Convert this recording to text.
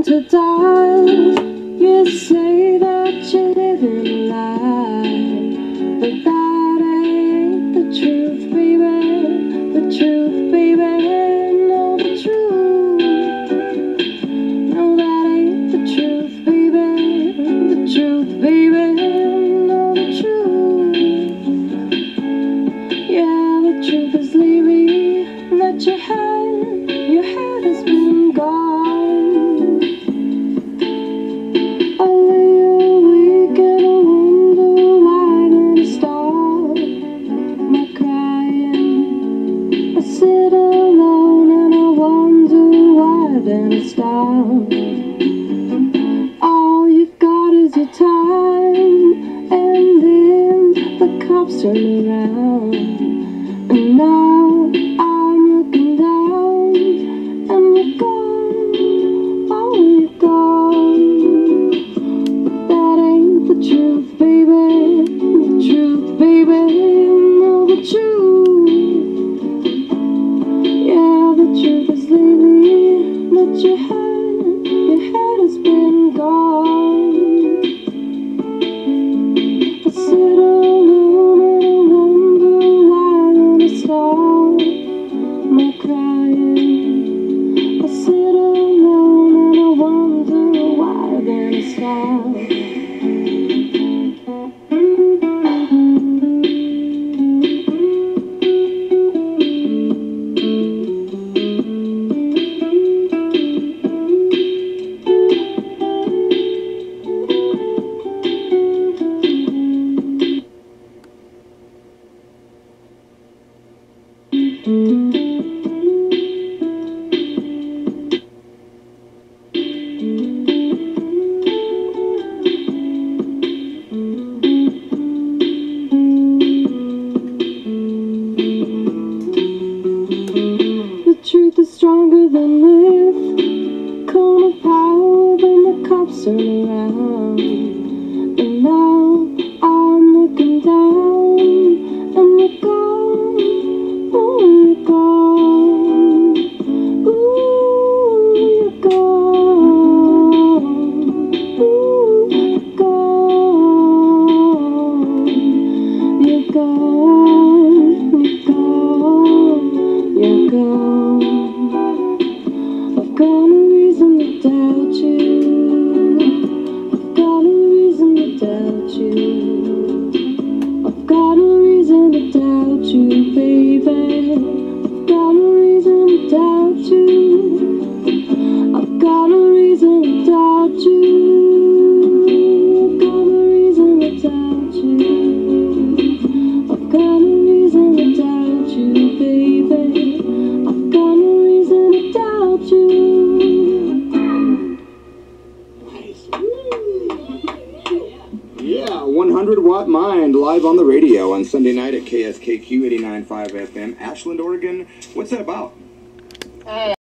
to die. You say that you're living a lie, but that ain't the truth, baby. The truth, baby. No, the truth. No, that ain't the truth, baby. The truth, baby. No, the truth. Yeah, the truth is lately that your head has been gone. I lay awake and I wonder why then I stop my crying. I sit alone and I wonder why then I stop. All you've got is your time, and then the cops turn around, and now I'm looking down, and you're gone, oh you're gone. That ain't the truth, baby, the truth, baby, no, the truth. Yeah, the truth is lately that your head has been gone. I sit alone and I wonder why then I stop my crying. I sit alone and I wonder why then I stop. The truth is stronger than myth, cone of power when the cops turn around, and now I'm looking down, and you're gone, oh you're gone, ooh you're gone, ooh you're gone, you're gone, you're gone, you're gone. I've got no reason to doubt you. I've got no reason to doubt you. I've got no reason to doubt you, baby. I've got no reason to doubt you. I've got no reason to doubt you. I've got no reason to doubt you. I've got no reason to doubt you, baby. I've got no reason to doubt you. Yeah, 100 Watt Mind live on the radio on Sunday night at KSKQ 89.5 FM, Ashland, Oregon. What's that about?